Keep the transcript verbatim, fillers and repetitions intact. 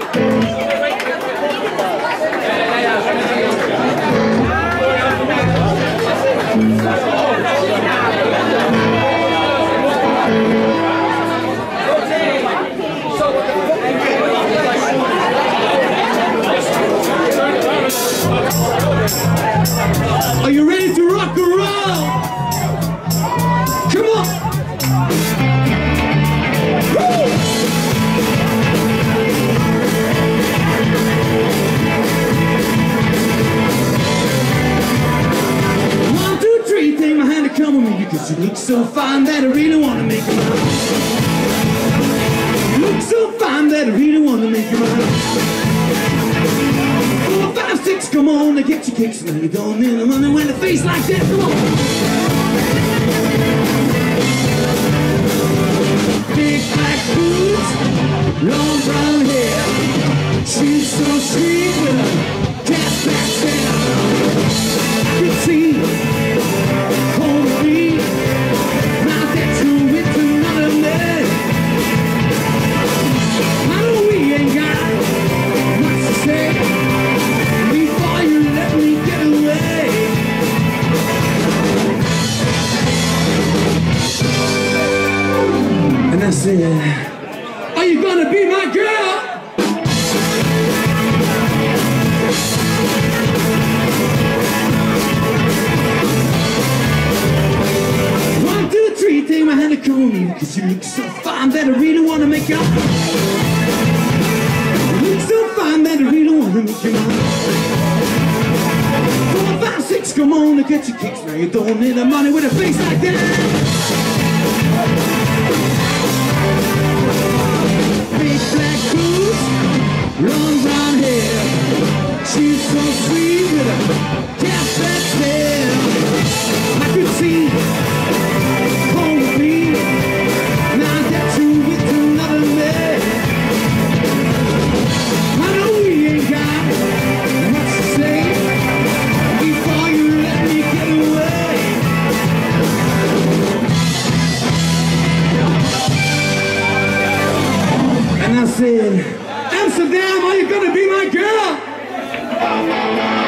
Are you ready to rock and roll? Come on! Woo! One, two, three, take my hand and come with me, because you look so fine that I really want to make you mine. You look so fine that I really want to make you mine. Four, five, six, come on, to get your kicks. Now you don't need the money when the face like that, come on. Big black boots, long brown hair. She's so sweet with her cat back there. I can see, hold me, now that you're with another man. I know we ain't got much to say before you let me get away. And I said, are you gonna be my girl? One, two, three, take my hand and come with me, because you look so fine that I really wanna make you. You look so fine that I really wanna make you mine. Four, five, six, come on to get your kicks. Now you don't need the money with a face like that. Big black boots, long brown hair. She's so sweet with a cat back there. I could see, hold me, now that you with another man. I know we ain't got much to say before you let me get away. And I said, Amsterdam, are you gonna be my girl?